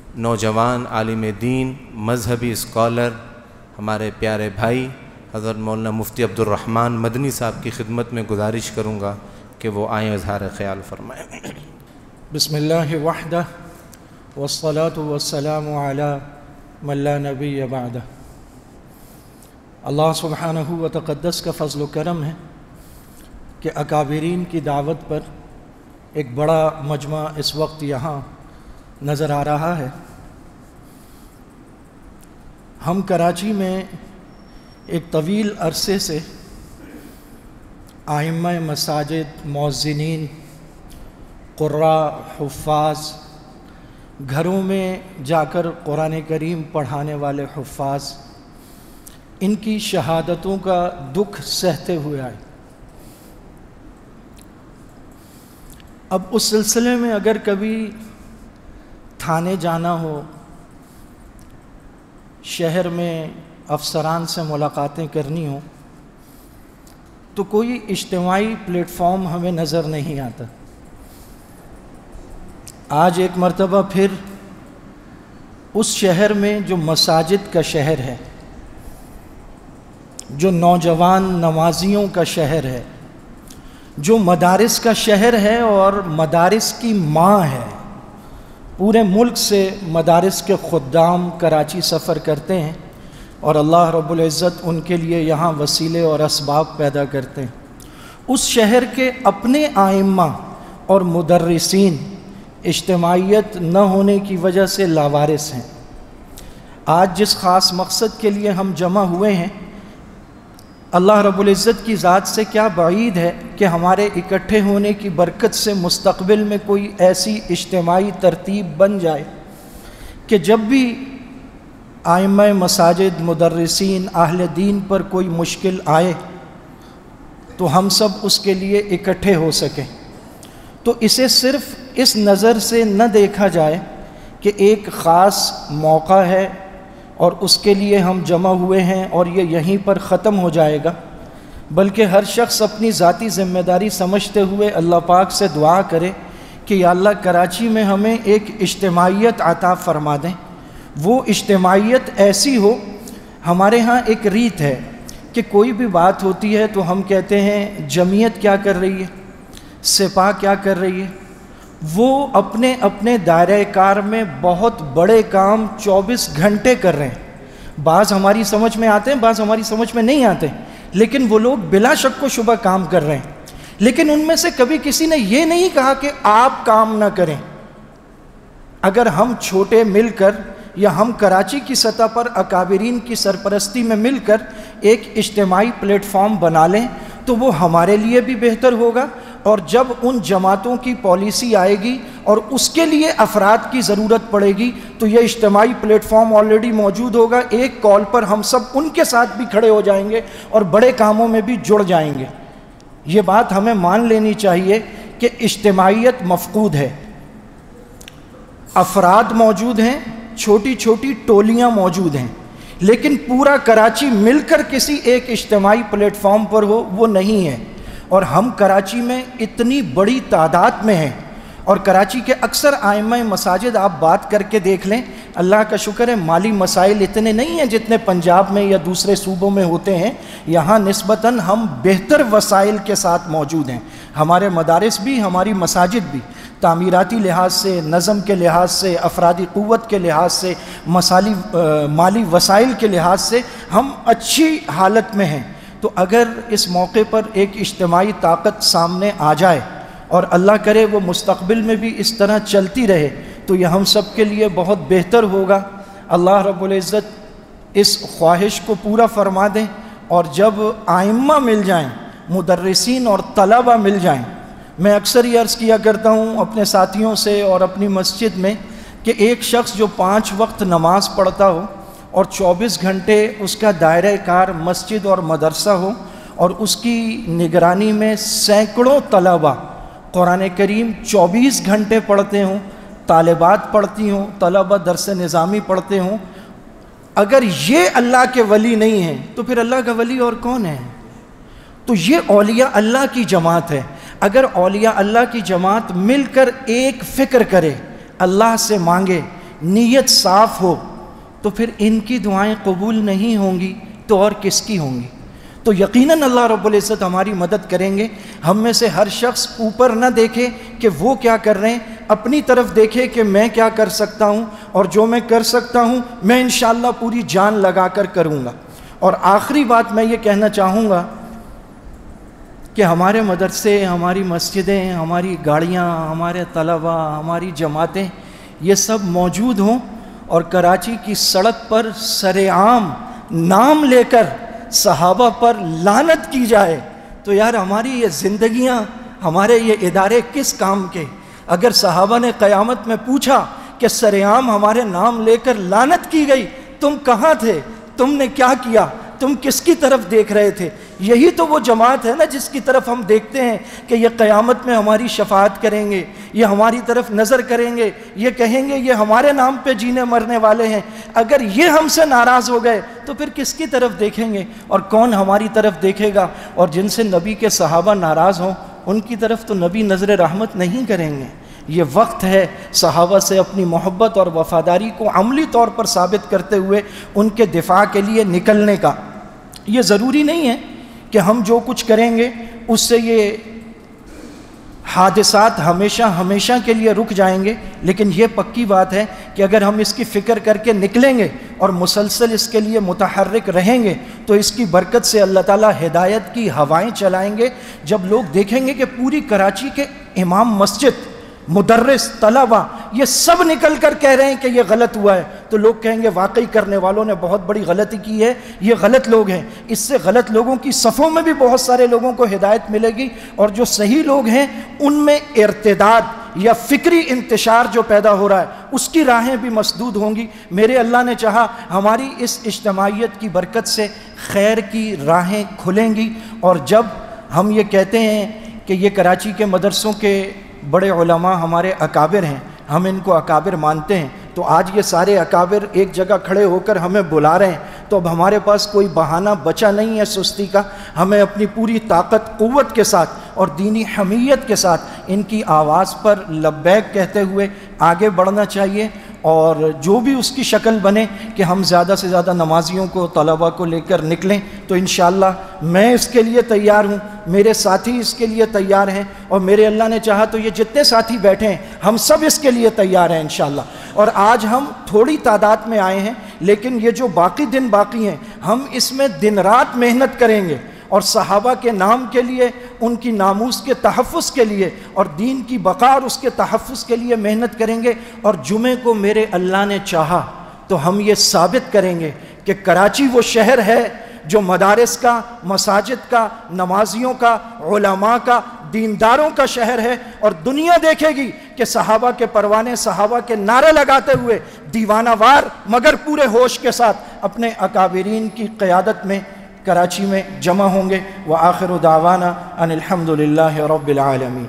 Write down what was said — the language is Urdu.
نوجوان عالم دین مذہبی اسکالر ہمارے پیارے بھائی حضرت مولانا مفتی عبد الرحمن مدنی صاحب کی خدمت میں گزارش کروں گا کہ وہ آئیں اظہار خیال فرمائیں۔ بسم اللہ وحدہ والصلاة والسلام علی من لا نبی بعدہ۔ اللہ سبحانہ و تقدس کا فضل و کرم ہے کہ اکابرین کی دعوت پر ایک بڑا مجمع اس وقت یہاں نظر آ رہا ہے۔ ہم کراچی میں ایک طویل عرصے سے ائمہ مساجد، مؤذنین، قراء، حفاظ، گھروں میں جا کر قرآن کریم پڑھانے والے حفاظ، ان کی شہادتوں کا دکھ سہتے ہوئے آئے۔ اب اس سلسلے میں اگر کبھی تھانے جانا ہو، شہر میں افسران سے ملاقاتیں کرنی ہوں، تو کوئی اجتماعی پلیٹ فارم ہمیں نظر نہیں آتا۔ آج ایک مرتبہ پھر اس شہر میں جو مساجد کا شہر ہے، جو نوجوان نمازیوں کا شہر ہے، جو مدارس کا شہر ہے اور مدارس کی ماں ہے، پورے ملک سے مدارس کے خدام کراچی سفر کرتے ہیں اور اللہ رب العزت ان کے لیے یہاں وسیلے اور اسباب پیدا کرتے ہیں۔ اس شہر کے اپنے ائمہ اور مدرسین اجتماعیت نہ ہونے کی وجہ سے لاوارث ہیں۔ آج جس خاص مقصد کے لیے ہم جمع ہوئے ہیں، اللہ رب العزت کی ذات سے کیا بعید ہے کہ ہمارے اکٹھے ہونے کی برکت سے مستقبل میں کوئی ایسی اجتماعی ترتیب بن جائے کہ جب بھی ائمہ مساجد، مدرسین، اہل دین پر کوئی مشکل آئے تو ہم سب اس کے لیے اکٹھے ہو سکیں۔ تو اسے صرف اس نظر سے نہ دیکھا جائے کہ ایک خاص موقع ہے اور اس کے لیے ہم جمع ہوئے ہیں اور یہ یہیں پر ختم ہو جائے گا، بلکہ ہر شخص اپنی ذاتی ذمہ داری سمجھتے ہوئے اللہ پاک سے دعا کرے کہ یا اللہ کراچی میں ہمیں ایک اجتماعیت عطا فرما دیں۔ وہ اجتماعیت ایسی ہو، ہمارے ہاں ایک ریت ہے کہ کوئی بھی بات ہوتی ہے تو ہم کہتے ہیں جمعیت کیا کر رہی ہے، سپاہ کیا کر رہی ہے۔ وہ اپنے اپنے دائرہ کار میں بہت بڑے کام 24 گھنٹے کر رہے ہیں۔ بعض ہماری سمجھ میں آتے ہیں، بعض ہماری سمجھ میں نہیں آتے، لیکن وہ لوگ بلا شک و شبہ کام کر رہے ہیں۔ لیکن ان میں سے کبھی کسی نے یہ نہیں کہا کہ آپ کام نہ کریں۔ اگر ہم چھوٹے مل کر یا ہم کراچی کی سطح پر اکابرین کی سرپرستی میں مل کر ایک اجتماعی پلیٹ فارم بنا لیں تو وہ ہمارے لیے بھی بہتر ہوگا، اور جب ان جماعتوں کی پالیسی آئے گی اور اس کے لیے افراد کی ضرورت پڑے گی تو یہ اجتماعی پلیٹ فارم آلریڈی موجود ہوگا۔ ایک کال پر ہم سب ان کے ساتھ بھی کھڑے ہو جائیں گے اور بڑے کاموں میں بھی جڑ جائیں گے۔ یہ بات ہمیں مان لینی چاہیے کہ اجتماعیت مفقود ہے۔ افراد موجود ہیں، چھوٹی چھوٹی ٹولیاں موجود ہیں، لیکن پورا کراچی مل کر کسی ایک اجتماعی پلیٹ فارم پر ہو، وہ نہیں ہے۔ اور ہم کراچی میں اتنی بڑی تعداد میں ہیں، اور کراچی کے اکثر ائمہ مساجد آپ بات کر کے دیکھ لیں، اللہ کا شکر ہے مالی مسائل اتنے نہیں ہیں جتنے پنجاب میں یا دوسرے صوبوں میں ہوتے ہیں۔ یہاں نسبتاً ہم بہتر وسائل کے ساتھ موجود ہیں۔ ہمارے مدارس بھی، ہماری مساجد بھی تعمیراتی لحاظ سے، نظم کے لحاظ سے، افرادی قوت کے لحاظ سے، مالی وسائل کے لحاظ سے ہم اچھی حالت میں ہیں۔ تو اگر اس موقع پر ایک اجتماعی طاقت سامنے آ جائے اور اللہ کرے وہ مستقبل میں بھی اس طرح چلتی رہے تو یہ ہم سب کے لیے بہت بہتر ہوگا۔ اللہ رب العزت اس خواہش کو پورا فرما دیں، اور جب ائمہ مل جائیں، مدرسین اور طلبہ مل جائیں، میں اکثر یہ عرض کیا کرتا ہوں اپنے ساتھیوں سے اور اپنی مسجد میں کہ ایک شخص جو 5 وقت نماز پڑھتا ہو اور 24 گھنٹے اس کا دائرہ کار مسجد اور مدرسہ ہو، اور اس کی نگرانی میں سینکڑوں طلبہ قرآن کریم 24 گھنٹے پڑھتے ہوں، طالبات پڑھتی ہوں، طلبہ درس نظامی پڑھتے ہوں، اگر یہ اللہ کے ولی نہیں ہیں تو پھر اللہ کا ولی اور کون ہے؟ تو یہ اولیاء اللہ کی جماعت ہے۔ اگر اولیاء اللہ کی جماعت مل کر ایک فکر کرے، اللہ سے مانگے نیت صاف ہو تو پھر ان کی دعائیں قبول نہیں ہوں گی تو اور کس کی ہوں گی؟ تو یقیناً اللہ رب العزت ہماری مدد کریں گے۔ ہم میں سے ہر شخص اوپر نہ دیکھے کہ وہ کیا کر رہے ہیں، اپنی طرف دیکھے کہ میں کیا کر سکتا ہوں، اور جو میں کر سکتا ہوں میں انشاءاللہ پوری جان لگا کر کروں گا۔ اور آخری بات میں یہ کہنا چاہوں گا کہ ہمارے مدرسے، ہماری مسجدیں، ہماری گاڑیاں، ہمارے طلبہ، ہماری جماعتیں، یہ سب موجود ہوں اور کراچی کی سڑک پر سر عام نام لے کر صحابہ پر لعنت کی جائے، تو یار ہماری یہ زندگیاں، ہمارے یہ ادارے کس کام کے؟ اگر صحابہ نے قیامت میں پوچھا کہ سر عام ہمارے نام لے کر لعنت کی گئی، تم کہاں تھے؟ تم نے کیا کیا؟ تم کس کی طرف دیکھ رہے تھے؟ یہی تو وہ جماعت ہے نا جس کی طرف ہم دیکھتے ہیں کہ یہ قیامت میں ہماری شفاعت کریں گے، یہ ہماری طرف نظر کریں گے، یہ کہیں گے یہ ہمارے نام پہ جینے مرنے والے ہیں۔ اگر یہ ہم سے ناراض ہو گئے تو پھر کس کی طرف دیکھیں گے، اور کون ہماری طرف دیکھے گا؟ اور جن سے نبی کے صحابہ ناراض ہوں ان کی طرف تو نبی نظر رحمت نہیں کریں گے۔ یہ وقت ہے صحابہ سے اپنی محبت اور وفاداری کو عملی طور پر ثابت کرتے ہوئے ان کے دفاع کے لیے نکلنے کا۔ یہ ضروری نہیں ہے کہ ہم جو کچھ کریں گے اس سے یہ حادثات ہمیشہ کے لیے رک جائیں گے، لیکن یہ پکی بات ہے کہ اگر ہم اس کی فکر کر کے نکلیں گے اور مسلسل اس کے لیے متحرک رہیں گے تو اس کی برکت سے اللہ تعالیٰ ہدایت کی ہوائیں چلائیں گے۔ جب لوگ دیکھیں گے کہ پوری کراچی کے امام مسجد، مدرس، طلبہ، یہ سب نکل کر کہہ رہے ہیں کہ یہ غلط ہوا ہے، تو لوگ کہیں گے واقعی کرنے والوں نے بہت بڑی غلطی کی ہے، یہ غلط لوگ ہیں۔ اس سے غلط لوگوں کی صفوں میں بھی بہت سارے لوگوں کو ہدایت ملے گی، اور جو صحیح لوگ ہیں ان میں ارتداد یا فکری انتشار جو پیدا ہو رہا ہے اس کی راہیں بھی مسدود ہوں گی۔ میرے اللہ نے چاہا ہماری اس اجتماعیت کی برکت سے خیر کی راہیں کھلیں گی، اور جب ہم یہ کہتے ہیں کہ یہ کراچی کے مدرسوں کے بڑے علماء ہمارے اکابر ہیں، ہم ان کو اکابر مانتے ہیں، تو آج یہ سارے اکابر ایک جگہ کھڑے ہو کر ہمیں بلا رہے ہیں، تو اب ہمارے پاس کوئی بہانہ بچا نہیں ہے سستی کا۔ ہمیں اپنی پوری طاقت، قوت کے ساتھ اور دینی حمیت کے ساتھ ان کی آواز پر لبیک کہتے ہوئے آگے بڑھنا چاہیے، اور جو بھی اس کی شکل بنے کہ ہم زیادہ سے زیادہ نمازیوں کو، طلبہ کو لے کر نکلیں، تو انشاءاللہ میں اس کے لیے تیار ہوں، میرے ساتھی اس کے لیے تیار ہیں، اور میرے اللہ نے چاہا تو یہ جتنے ساتھی بیٹھے ہیں ہم سب اس کے لیے تیار ہیں انشاءاللہ۔ اور آج ہم تھوڑی تعداد میں آئے ہیں، لیکن یہ جو باقی دن باقی ہیں ہم اس میں دن رات محنت کریں گے، اور صحابہ کے نام کے لیے، ان کی ناموس کے تحفظ کے لیے، اور دین کی بقا اور اس کے تحفظ کے لیے محنت کریں گے۔ اور جمعے کو میرے اللہ نے چاہا تو ہم یہ ثابت کریں گے کہ کراچی وہ شہر ہے جو مدارس کا، مساجد کا، نمازیوں کا، علماء کا، دینداروں کا شہر ہے، اور دنیا دیکھے گی کہ صحابہ کے پروانے، صحابہ کے نعرے لگاتے ہوئے دیوانہ وار مگر پورے ہوش کے ساتھ اپنے اکابرین کی قیادت میں کراچی میں جمع ہوں گے۔ وآخر دعوانا ان الحمد للہ رب العالمین۔